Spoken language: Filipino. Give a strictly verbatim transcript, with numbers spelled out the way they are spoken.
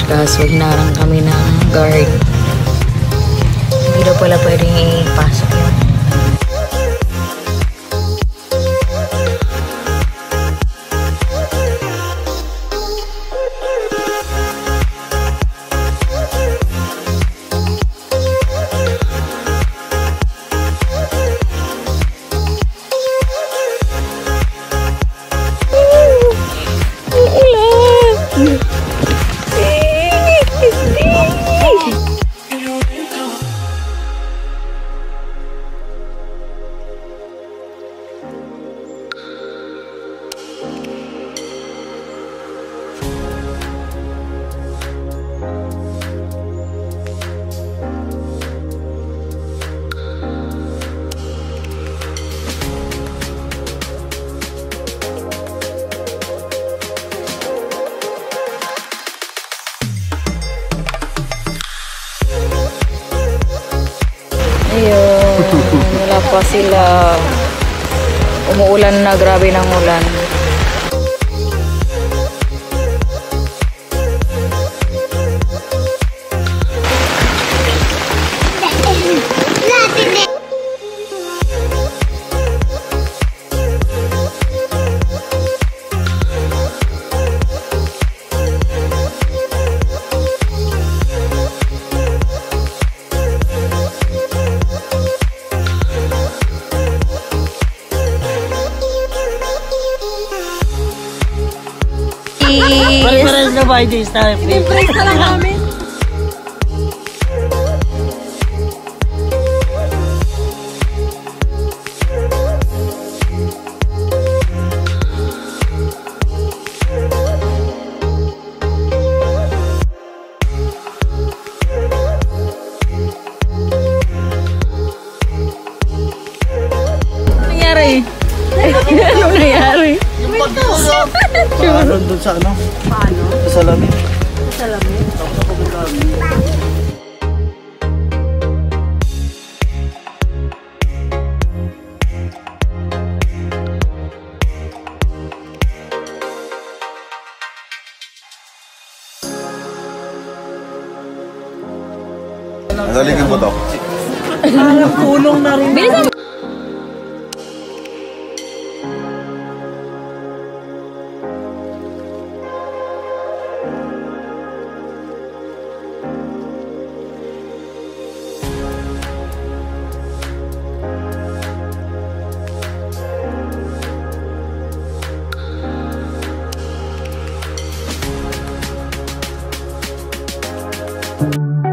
kaso hinarang kami ng guard. Hindi daw pala pwedeng ipasok yun. Ayun, wala pa sila. Umuulan na, grabe ng ulan. Pares na ba hindi sa Surprise na lang namin. Nangyari? Anong nangyari? Paano doon sa ano? Paano? Sa salamin. Sa salamin? Ako na pagkakaroon. Naligyan mo to. Parang tulong na rin. Bilisan mo! Thank you.